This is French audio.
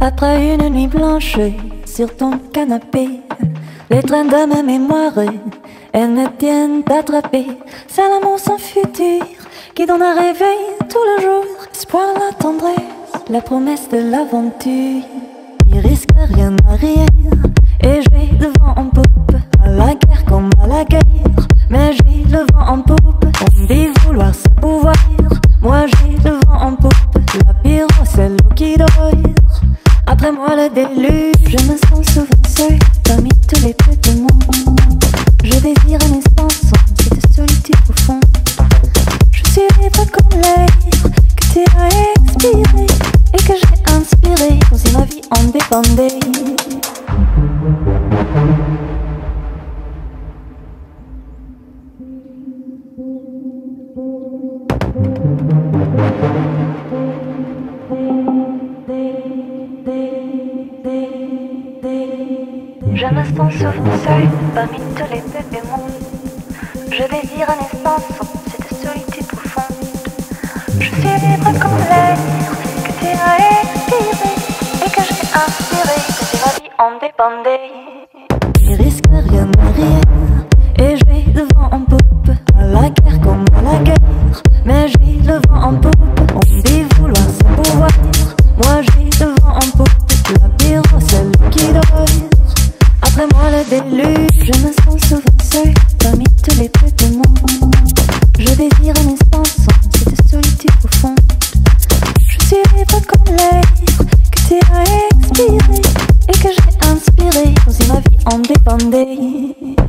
Après une nuit blanche sur ton canapé, les trains de ma mémoire, elles me tiennent attrapée. C'est l'amour sans futur qui donne un réveil tout le jour. L'espoir, la tendresse, la promesse de l'aventure. Il risque rien à rien et j'ai le vent en poupe. À la guerre comme à la guerre, mais j'ai le vent en poupe. On dit vouloir se pouvoir, moi j'ai le vent en poupe. La pyro, c'est l'eau qui dort. Après moi le déluge, je me sens souvent seule parmi tous les peu du monde. Je désire un espace sans cette solitude profonde. Je suis libre comme l'air que tu as expiré et que j'ai inspiré comme si ma vie en dépendait. Je me sens souvent seule parmi tous les peuples du monde. Je désire un espace sans cette solitude profonde. Je suis libre comme l'air que tu as expiré et que j'ai inspiré comme si ma vie en dépendait. Il risque rien à rien et j'ai le vent en poupe. À la guerre comme à la guerre, mais j'ai le vent en poupe. On dit vouloir se pouvoir, moi j'ai le vent en poupe. La pyro, c'est l'eau qui dort. Après moi le déluge, je me sens souvent seule parmi tous les peu du monde. Je désire un espace sans cette solitude profonde. Je suis libre comme l'air que tu as expiré et que j'ai inspiré comme si ma vie en dépendait.